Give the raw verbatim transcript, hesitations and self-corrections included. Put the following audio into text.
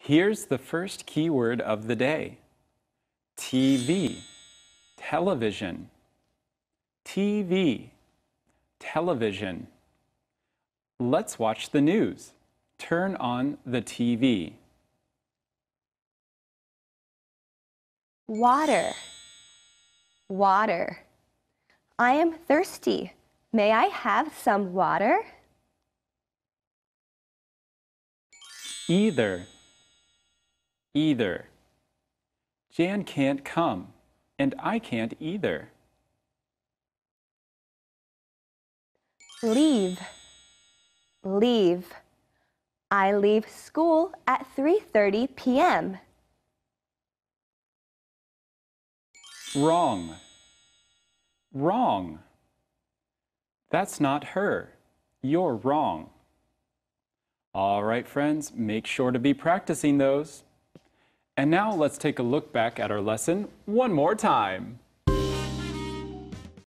Here's the first keyword of the day. T V, television. T V, television. Let's watch the news. Turn on the T V. Water, water. I am thirsty. May I have some water? Either, either. Jan can't come, and I can't either. Leave, leave. I leave school at three thirty p m Wrong, wrong. That's not her. You're wrong. All right, friends, make sure to be practicing those. And now let's take a look back at our lesson one more time.